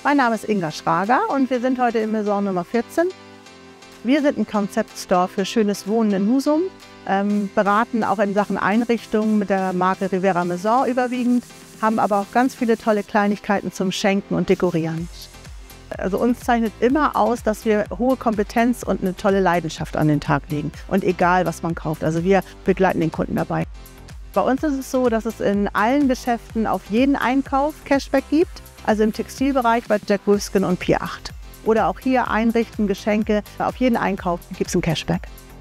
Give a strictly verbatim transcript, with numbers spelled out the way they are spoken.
Mein Name ist Inga Schrager und wir sind heute in Maison Nummer vierzehn. Wir sind ein Konzeptstore für schönes Wohnen in Husum, ähm, beraten auch in Sachen Einrichtungen mit der Marke Rivera Maison überwiegend, haben aber auch ganz viele tolle Kleinigkeiten zum Schenken und Dekorieren. Also uns zeichnet immer aus, dass wir hohe Kompetenz und eine tolle Leidenschaft an den Tag legen. Und egal, was man kauft, also wir begleiten den Kunden dabei. Bei uns ist es so, dass es in allen Geschäften auf jeden Einkauf Cashback gibt. Also im Textilbereich bei Jack Wolfskin und Pier acht. Oder auch hier einrichten, Geschenke. Auf jeden Einkauf gibt es ein Cashback.